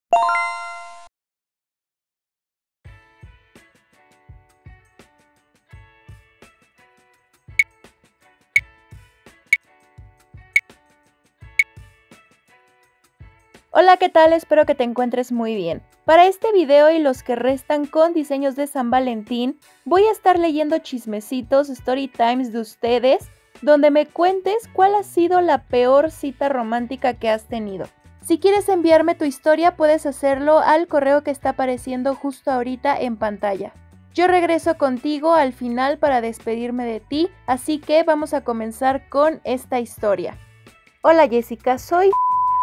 Hola, ¿qué tal? Espero que te encuentres muy bien. Para este video y los que restan con diseños de San Valentín, voy a estar leyendo chismecitos, story times de ustedes, donde me cuentes cuál ha sido la peor cita romántica que has tenido. Si quieres enviarme tu historia, puedes hacerlo al correo que está apareciendo justo ahorita en pantalla. Yo regreso contigo al final para despedirme de ti, así que vamos a comenzar con esta historia. Hola Jessica, soy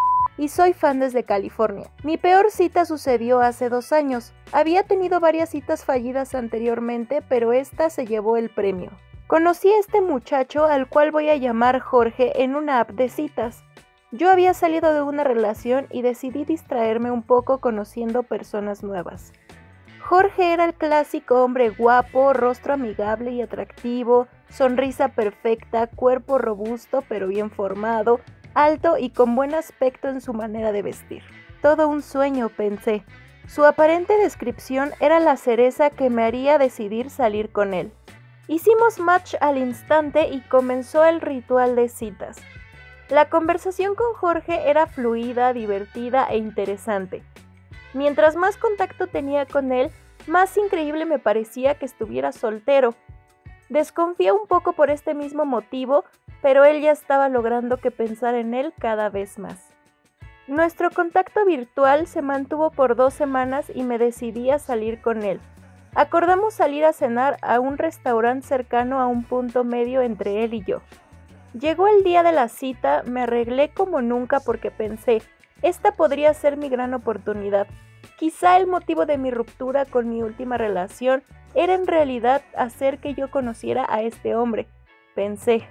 y soy fan desde California. Mi peor cita sucedió hace 2 años. Había tenido varias citas fallidas anteriormente, pero esta se llevó el premio. Conocí a este muchacho, al cual voy a llamar Jorge, en una app de citas. Yo había salido de una relación y decidí distraerme un poco conociendo personas nuevas. Jorge era el clásico hombre guapo, rostro amigable y atractivo, sonrisa perfecta, cuerpo robusto pero bien formado, alto y con buen aspecto en su manera de vestir. Todo un sueño, pensé. Su aparente descripción era la cereza que me haría decidir salir con él. Hicimos match al instante y comenzó el ritual de citas. La conversación con Jorge era fluida, divertida e interesante. Mientras más contacto tenía con él, más increíble me parecía que estuviera soltero. Desconfié un poco por este mismo motivo, pero él ya estaba logrando que pensara en él cada vez más. Nuestro contacto virtual se mantuvo por 2 semanas y me decidí a salir con él. Acordamos salir a cenar a un restaurante cercano a un punto medio entre él y yo. Llegó el día de la cita, me arreglé como nunca porque pensé, esta podría ser mi gran oportunidad. Quizá el motivo de mi ruptura con mi última relación era en realidad hacer que yo conociera a este hombre. Pensé,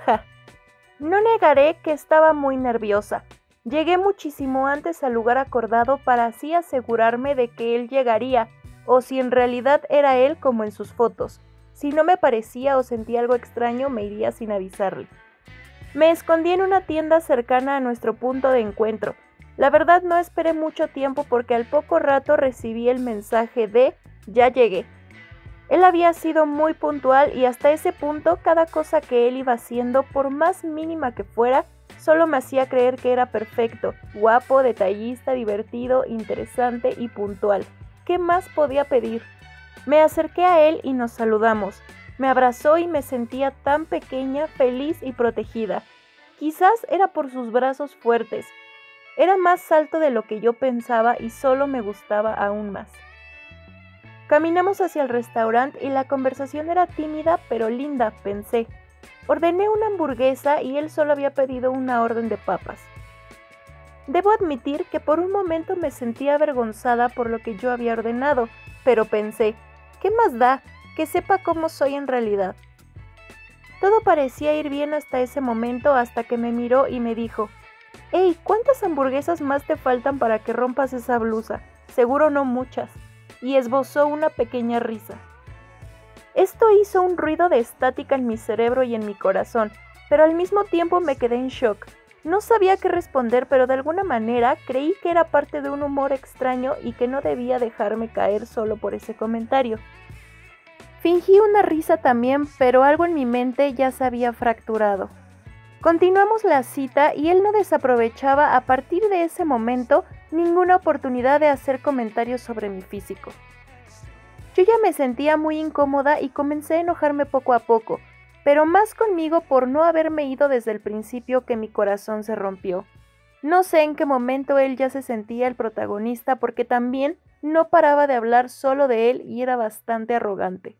no negaré que estaba muy nerviosa. Llegué muchísimo antes al lugar acordado para así asegurarme de que él llegaría, o si en realidad era él como en sus fotos. Si no me parecía o sentía algo extraño, me iría sin avisarle. Me escondí en una tienda cercana a nuestro punto de encuentro. La verdad no esperé mucho tiempo porque al poco rato recibí el mensaje de «Ya llegué». Él había sido muy puntual y hasta ese punto cada cosa que él iba haciendo, por más mínima que fuera, solo me hacía creer que era perfecto, guapo, detallista, divertido, interesante y puntual. ¿Qué más podía pedir? Me acerqué a él y nos saludamos. Me abrazó y me sentía tan pequeña, feliz y protegida. Quizás era por sus brazos fuertes. Era más alto de lo que yo pensaba y solo me gustaba aún más. Caminamos hacia el restaurante y la conversación era tímida pero linda, pensé. Ordené una hamburguesa y él solo había pedido una orden de papas. Debo admitir que por un momento me sentía avergonzada por lo que yo había ordenado, pero pensé, ¿qué más da? Que sepa cómo soy en realidad. Todo parecía ir bien hasta ese momento, hasta que me miró y me dijo, «Hey, ¿cuántas hamburguesas más te faltan para que rompas esa blusa? Seguro no muchas». Y esbozó una pequeña risa. Esto hizo un ruido de estática en mi cerebro y en mi corazón, pero al mismo tiempo me quedé en shock. No sabía qué responder, pero de alguna manera creí que era parte de un humor extraño y que no debía dejarme caer solo por ese comentario. Fingí una risa también, pero algo en mi mente ya se había fracturado. Continuamos la cita y él no desaprovechaba a partir de ese momento ninguna oportunidad de hacer comentarios sobre mi físico. Yo ya me sentía muy incómoda y comencé a enojarme poco a poco, pero más conmigo por no haberme ido desde el principio que mi corazón se rompió. No sé en qué momento él ya se sentía el protagonista porque también no paraba de hablar solo de él y era bastante arrogante.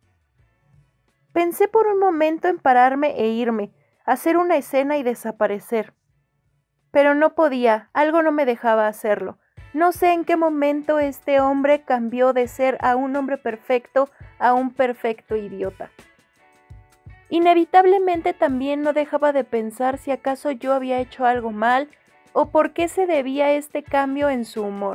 Pensé por un momento en pararme e irme, hacer una escena y desaparecer. Pero no podía, algo no me dejaba hacerlo. No sé en qué momento este hombre cambió de ser a un hombre perfecto a un perfecto idiota. Inevitablemente también no dejaba de pensar si acaso yo había hecho algo mal o por qué se debía este cambio en su humor.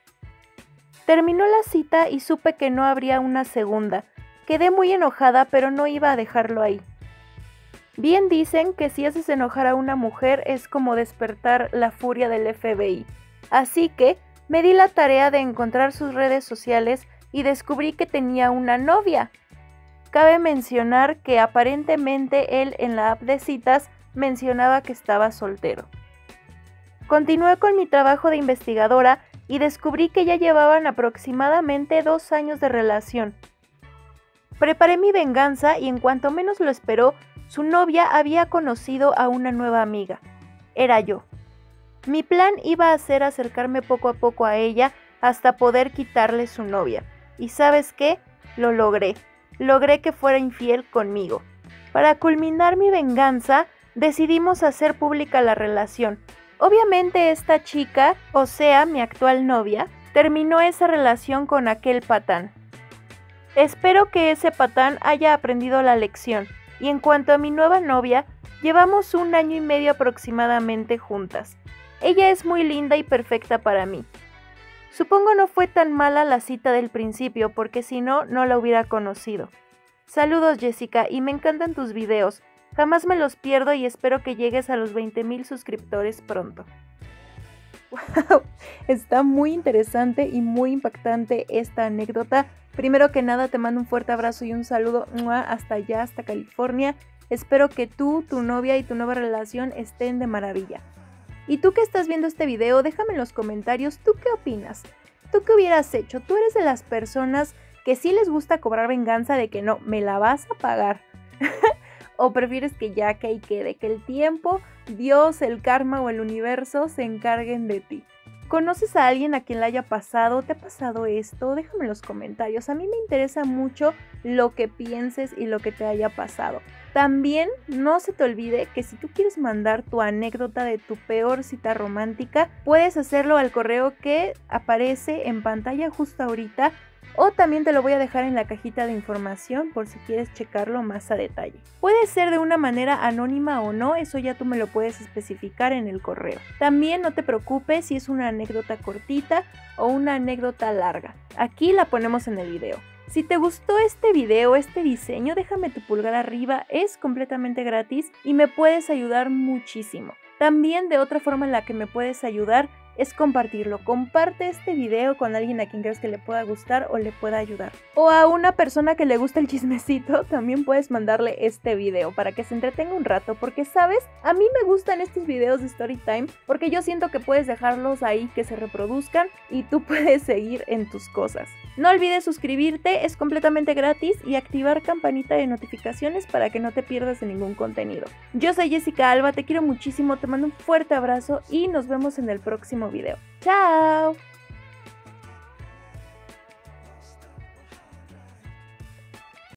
Terminó la cita y supe que no habría una segunda. Quedé muy enojada, pero no iba a dejarlo ahí. Bien dicen que si haces enojar a una mujer es como despertar la furia del FBI. Así que Me di la tarea de encontrar sus redes sociales y descubrí que tenía una novia. Cabe mencionar que aparentemente él en la app de citas mencionaba que estaba soltero. Continué con mi trabajo de investigadora y descubrí que ya llevaban aproximadamente 2 años de relación. Preparé mi venganza y en cuanto menos lo esperó, su novia había conocido a una nueva amiga. Era yo. Mi plan iba a ser acercarme poco a poco a ella hasta poder quitarle su novia. ¿Y sabes qué? Lo logré. Logré que fuera infiel conmigo. Para culminar mi venganza, decidimos hacer pública la relación. Obviamente esta chica, o sea, mi actual novia, terminó esa relación con aquel patán. Espero que ese patán haya aprendido la lección. Y en cuanto a mi nueva novia, llevamos 1 año y medio aproximadamente juntas. Ella es muy linda y perfecta para mí. Supongo no fue tan mala la cita del principio, porque si no, no la hubiera conocido. Saludos Jessica, y me encantan tus videos. Jamás me los pierdo y espero que llegues a los 20,000 suscriptores pronto. ¡Wow! Está muy interesante y muy impactante esta anécdota. Primero que nada te mando un fuerte abrazo y un saludo hasta allá, hasta California. Espero que tú, tu novia y tu nueva relación estén de maravilla. Y tú que estás viendo este video, déjame en los comentarios, ¿tú qué opinas? ¿Tú qué hubieras hecho? ¿Tú eres de las personas que sí les gusta cobrar venganza de que no, me la vas a pagar? ¿O prefieres que ya que ahí quede, que el tiempo, Dios, el karma o el universo se encarguen de ti? ¿Conoces a alguien a quien le haya pasado? ¿Te ha pasado esto? Déjame en los comentarios. A mí me interesa mucho lo que pienses y lo que te haya pasado. También no se te olvide que si tú quieres mandar tu anécdota de tu peor cita romántica, puedes hacerlo al correo que aparece en pantalla justo ahorita, o también te lo voy a dejar en la cajita de información por si quieres checarlo más a detalle. Puede ser de una manera anónima o no, eso ya tú me lo puedes especificar en el correo. También no te preocupes si es una anécdota cortita o una anécdota larga. Aquí la ponemos en el video. Si te gustó este video, este diseño, déjame tu pulgar arriba, es completamente gratis y me puedes ayudar muchísimo. También de otra forma en la que me puedes ayudar es compartirlo. Comparte este video con alguien a quien creas que le pueda gustar o le pueda ayudar. O a una persona que le gusta el chismecito, también puedes mandarle este video para que se entretenga un rato, porque sabes, a mí me gustan estos videos de Storytime porque yo siento que puedes dejarlos ahí que se reproduzcan y tú puedes seguir en tus cosas. No olvides suscribirte, es completamente gratis, y activar campanita de notificaciones para que no te pierdas de ningún contenido. Yo soy Jessica Alba, te quiero muchísimo, te mando un fuerte abrazo y nos vemos en el próximo video. ¡Chao!